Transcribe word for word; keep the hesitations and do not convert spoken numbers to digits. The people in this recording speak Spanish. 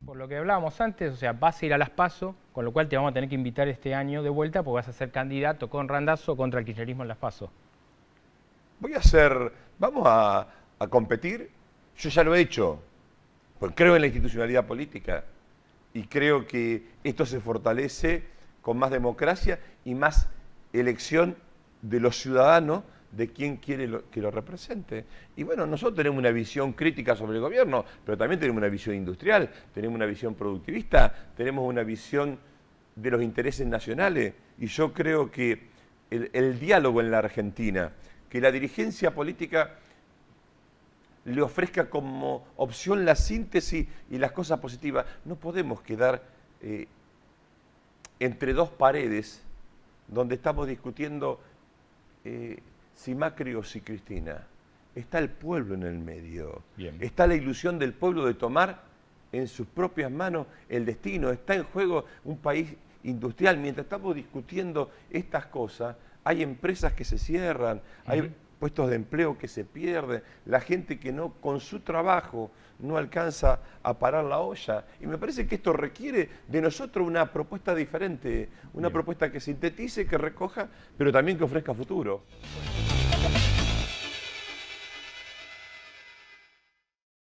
Por lo que hablábamos antes, o sea, vas a ir a las PASO, con lo cual te vamos a tener que invitar este año de vuelta porque vas a ser candidato con Randazzo contra el kirchnerismo en las PASO. Voy a hacer, vamos a, a competir. Yo ya lo he hecho, porque creo en la institucionalidad política y creo que esto se fortalece con más democracia y más elección de los ciudadanos de quién quiere lo, que lo represente. Y bueno, nosotros tenemos una visión crítica sobre el gobierno, pero también tenemos una visión industrial, tenemos una visión productivista, tenemos una visión de los intereses nacionales. Y yo creo que el, el diálogo en la Argentina, que la dirigencia política le ofrezca como opción la síntesis y las cosas positivas, no podemos quedar eh, entre dos paredes donde estamos discutiendo eh, si Macri o si Cristina. Está el pueblo en el medio. Bien. Está la ilusión del pueblo de tomar en sus propias manos el destino. Está en juego un país industrial. Mientras estamos discutiendo estas cosas, hay empresas que se cierran, uh-huh. hay puestos de empleo que se pierden, la gente que no con su trabajo no alcanza a parar la olla. Y me parece que esto requiere de nosotros una propuesta diferente, una Bien. propuesta que sintetice, que recoja, pero también que ofrezca futuro.